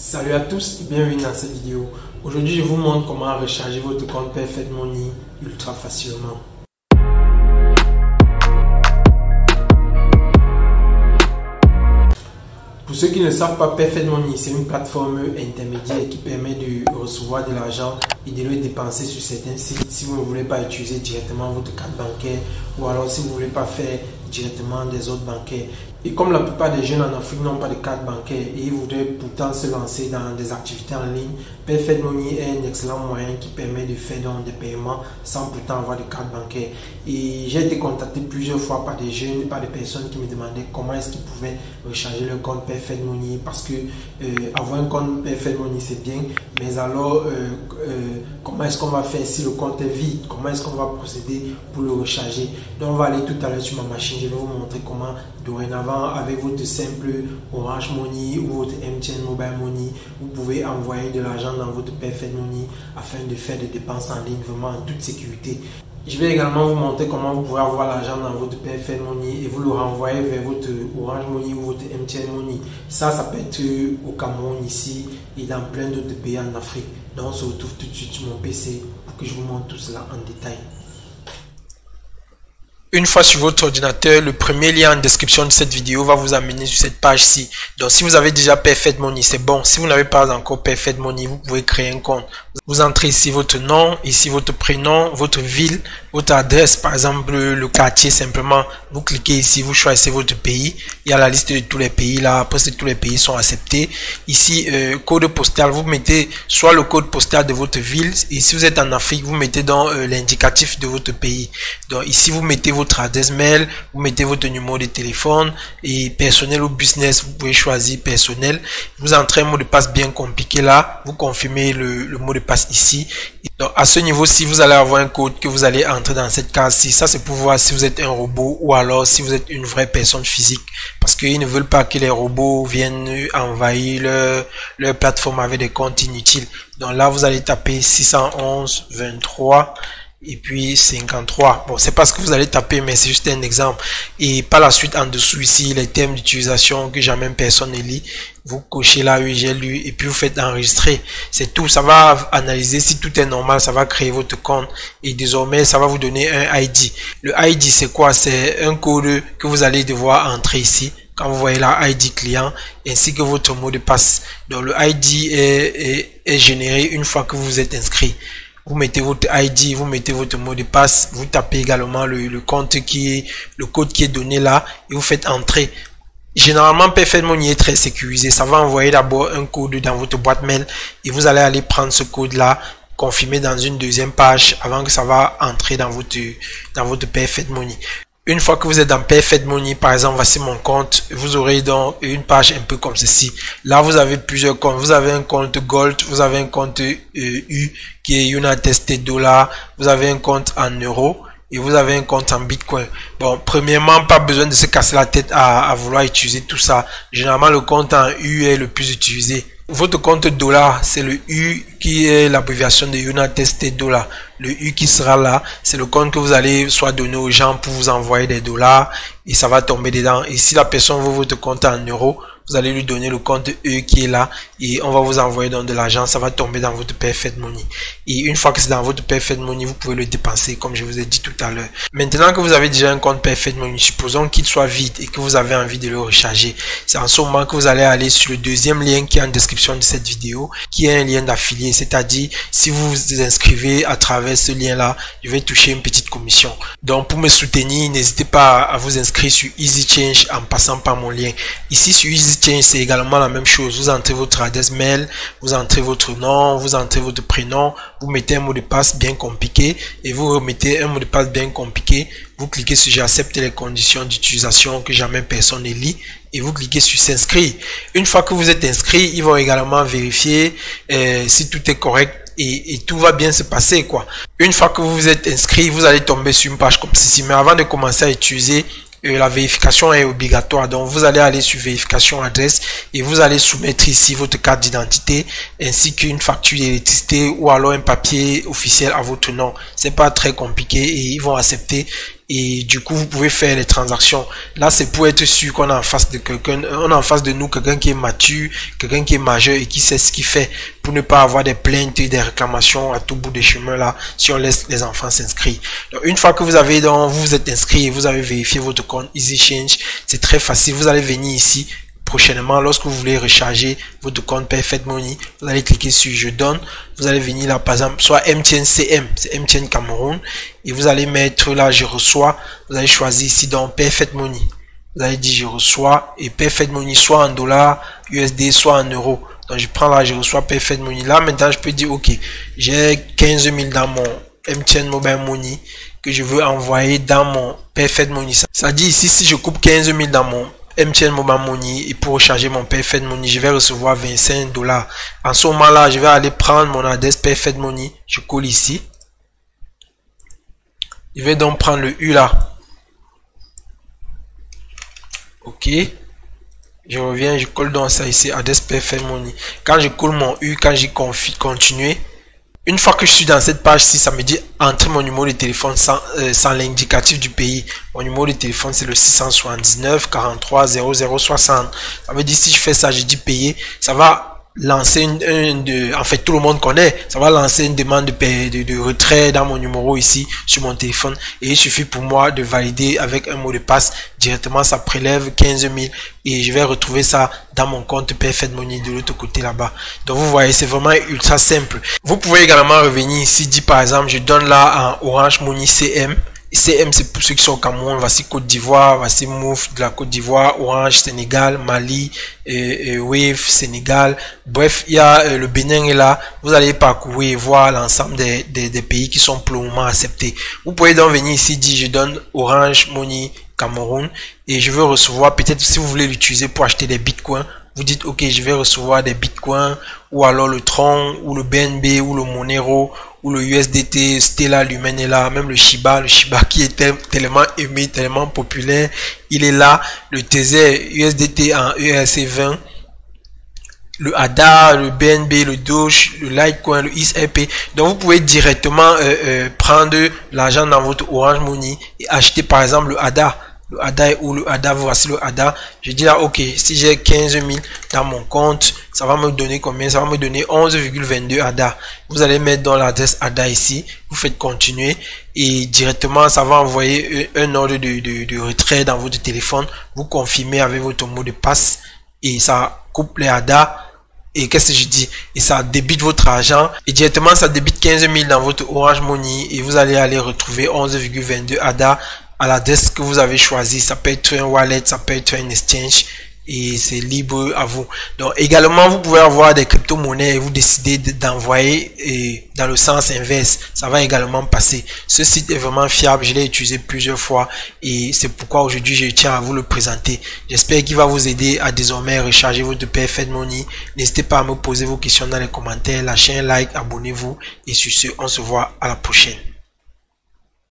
Salut à tous et bienvenue dans cette vidéo. Aujourd'hui, je vous montre comment recharger votre compte Perfect Money ultra facilement. Pour ceux qui ne savent pas, Perfect Money, c'est une plateforme intermédiaire qui permet de recevoir de l'argent et de le dépenser sur certains sites si vous ne voulez pas utiliser directement votre carte bancaire ou alors si vous ne voulez pas faire directement des autres bancaires. Et comme la plupart des jeunes en Afrique n'ont pas de carte bancaire et ils voudraient pourtant se lancer dans des activités en ligne, Perfect Money est un excellent moyen qui permet de faire donc des paiements sans pourtant avoir de carte bancaire. Et j'ai été contacté plusieurs fois par des jeunes, par des personnes qui me demandaient comment est-ce qu'ils pouvaient recharger leur compte Perfect Money, parce que avoir un compte Perfect Money c'est bien, mais alors comment est-ce qu'on va faire si le compte est vide, comment est-ce qu'on va procéder pour le recharger. Donc on va aller tout à l'heure sur ma machine, je vais vous montrer comment dorénavant avec votre simple Orange Money ou votre MTN Mobile Money, vous pouvez envoyer de l'argent dans votre Perfect Money afin de faire des dépenses en ligne vraiment en toute sécurité. Je vais également vous montrer comment vous pouvez avoir l'argent dans votre Perfect Money et vous le renvoyer vers votre Orange Money ou votre MTN Money. Ça peut être au Cameroun ici et dans plein d'autres pays en Afrique. Donc on se retrouve tout de suite sur mon PC pour que je vous montre tout cela en détail. Une fois sur votre ordinateur, le premier lien en description de cette vidéo va vous amener sur cette page-ci. Donc si vous avez déjà Perfect Money, c'est bon. Si vous n'avez pas encore Perfect Money, vous pouvez créer un compte. Vous entrez ici votre nom, ici votre prénom, votre ville, votre adresse, par exemple le quartier simplement. Vous cliquez ici, vous choisissez votre pays. Il y a la liste de tous les pays là. Après, tous les pays sont acceptés. Ici, code postal, vous mettez soit le code postal de votre ville. Et si vous êtes en Afrique, vous mettez dans l'indicatif de votre pays. Donc ici, vous mettez votre adresse mail, vous mettez votre numéro de téléphone et personnel ou business, vous pouvez choisir personnel. Vous entrez un mot de passe bien compliqué là, vous confirmez le mot de passe ici. Donc à ce niveau-ci, vous allez avoir un code que vous allez entrer dans cette case-ci. Ça c'est pour voir si vous êtes un robot ou alors si vous êtes une vraie personne physique, parce qu'ils ne veulent pas que les robots viennent envahir leur plateforme avec des comptes inutiles. Donc là vous allez taper 611 23 et puis 53. Bon, c'est pas ce que vous allez taper, mais c'est juste un exemple. Et par la suite, en dessous ici, les termes d'utilisation que jamais personne ne lit, vous cochez là, oui, j'ai lu, et puis vous faites enregistrer. C'est tout. Ça va analyser si tout est normal, ça va créer votre compte et désormais ça va vous donner un ID. Le ID c'est quoi? C'est un code que vous allez devoir entrer ici quand vous voyez la ID client ainsi que votre mot de passe. Donc le ID est généré une fois que vous vous êtes inscrit. Vous mettez votre ID, vous mettez votre mot de passe, vous tapez également le code qui est donné là et vous faites entrer. Généralement, Perfect Money est très sécurisé. Ça va envoyer d'abord un code dans votre boîte mail et vous allez aller prendre ce code là, confirmer dans une deuxième page avant que ça va entrer dans votre Perfect Money. Une fois que vous êtes dans Perfect Money, par exemple, voici mon compte, vous aurez donc une page un peu comme ceci. Là, vous avez plusieurs comptes. Vous avez un compte Gold, vous avez un compte U qui est United States Dollar, vous avez un compte en euros et vous avez un compte en Bitcoin. Bon, premièrement, pas besoin de se casser la tête à vouloir utiliser tout ça. Généralement, le compte en U est le plus utilisé. Votre compte dollar, c'est le U qui est l'abréviation de United States Dollar. Le U qui sera là, c'est le compte que vous allez soit donner aux gens pour vous envoyer des dollars et ça va tomber dedans. Et si la personne veut votre compte en euros, vous allez lui donner le compte E qui est là et on va vous envoyer dans de l'argent, ça va tomber dans votre Perfect Money. Et une fois que c'est dans votre Perfect Money, vous pouvez le dépenser comme je vous ai dit tout à l'heure. Maintenant que vous avez déjà un compte Perfect Money, supposons qu'il soit vide et que vous avez envie de le recharger. C'est en ce moment que vous allez aller sur le deuxième lien qui est en description de cette vidéo, qui est un lien d'affilié, c'est-à-dire si vous vous inscrivez à travers ce lien là, je vais toucher une petite commission. Donc pour me soutenir, n'hésitez pas à vous inscrire sur Easy Change en passant par mon lien. Ici sur Easy Change, c'est également la même chose. Vous entrez votre adresse mail, vous entrez votre nom, vous entrez votre prénom, vous mettez un mot de passe bien compliqué et vous remettez un mot de passe bien compliqué. Vous cliquez sur j'accepte les conditions d'utilisation que jamais personne ne lit et vous cliquez sur s'inscrire. Une fois que vous êtes inscrit, ils vont également vérifier si tout est correct et tout va bien se passer quoi. Une fois que vous vous êtes inscrit, vous allez tomber sur une page comme ceci. Mais avant de commencer à utiliser, la vérification est obligatoire. Donc vous allez aller sur vérification adresse et vous allez soumettre ici votre carte d'identité ainsi qu'une facture d'électricité ou alors un papier officiel à votre nom. C'est pas très compliqué et ils vont accepter et du coup vous pouvez faire les transactions. Là c'est pour être sûr qu'on est en face de quelqu'un, on est en face de nous quelqu'un qui est mature, quelqu'un qui est majeur et qui sait ce qu'il fait, pour ne pas avoir des plaintes et des réclamations à tout bout des chemins là si on laisse les enfants s'inscrire. Donc une fois que vous avez vous êtes inscrit et vous avez vérifié votre compte Easy Change, c'est très facile. Vous allez venir ici prochainement lorsque vous voulez recharger votre compte Perfect Money, vous allez cliquer sur je donne, vous allez venir là par exemple soit MTN CM, c'est MTN Cameroun, et vous allez mettre là je reçois, vous allez choisir ici dans Perfect Money, vous allez dire je reçois, et Perfect Money soit en dollars USD soit en euros. Donc je prends là je reçois Perfect Money. Là maintenant je peux dire ok, j'ai 15 000 dans mon MTN Mobile Money que je veux envoyer dans mon Perfect Money. Ça dit ici si je coupe 15 000 dans mon MTN Mobile Money et pour recharger mon Perfect Money, je vais recevoir 25 $. En ce moment là, je vais aller prendre mon adresse Perfect Money, je colle ici. Je vais donc prendre le U là. Ok. Je reviens, je colle donc ça ici, adresse Perfect Money. Quand je colle mon U, quand j'y confie continuer, une fois que je suis dans cette page-ci, ça me dit entrer mon numéro de téléphone sans l'indicatif du pays. Mon numéro de téléphone, c'est le 679 43 00 60. Ça veut dire si je fais ça, je dis payer, ça va lancer en fait tout le monde connaît, ça va lancer une demande de retrait dans mon numéro ici sur mon téléphone, et il suffit pour moi de valider avec un mot de passe. Directement ça prélève 15 000 et je vais retrouver ça dans mon compte Perfect Money de l'autre côté là-bas. Donc vous voyez, c'est vraiment ultra simple. Vous pouvez également revenir ici, dit par exemple je donne là en Orange Money CM. CM, c'est pour ceux qui sont au Cameroun. Voici Côte d'Ivoire, voici Mouf de la Côte d'Ivoire, Orange Sénégal, Mali, Wave Sénégal. Bref, il y a le Bénin est là. Vous allez parcourir et voir l'ensemble des pays qui sont pour le moment acceptés. Vous pouvez donc venir ici, dire je donne Orange Money Cameroun et je veux recevoir, peut-être si vous voulez l'utiliser pour acheter des bitcoins, vous dites ok, je vais recevoir des bitcoins, ou alors le Tron, ou le BNB, ou le Monero, ou le USDT, Stellar, Lumen est là, même le Shiba qui est tellement aimé, tellement populaire, il est là, le Tether, USDT en ERC20, le ADA, le BNB, le Doge, le Litecoin, le XRP. Donc vous pouvez directement prendre l'argent dans votre Orange Money et acheter par exemple le ADA. Le ADA ou le ADA, voici le ADA. Je dis là, ok, si j'ai 15 000 dans mon compte, ça va me donner combien? Ça va me donner 11,22 ADA. Vous allez mettre dans l'adresse ADA ici, vous faites continuer et directement ça va envoyer un ordre de retrait dans votre téléphone. Vous confirmez avec votre mot de passe et ça coupe les ADA. Et qu'est-ce que je dis? Et ça débite votre argent et directement ça débite 15 000 dans votre Orange Money et vous allez aller retrouver 11,22 ADA à l'adresse que vous avez choisi. Ça peut être un wallet, ça peut être un exchange et c'est libre à vous. Donc également vous pouvez avoir des crypto-monnaies et vous décidez d'envoyer dans le sens inverse, ça va également passer. Ce site est vraiment fiable, je l'ai utilisé plusieurs fois et c'est pourquoi aujourd'hui je tiens à vous le présenter. J'espère qu'il va vous aider à désormais recharger votre Perfect Money. N'hésitez pas à me poser vos questions dans les commentaires, lâchez un like, abonnez-vous et sur ce on se voit à la prochaine.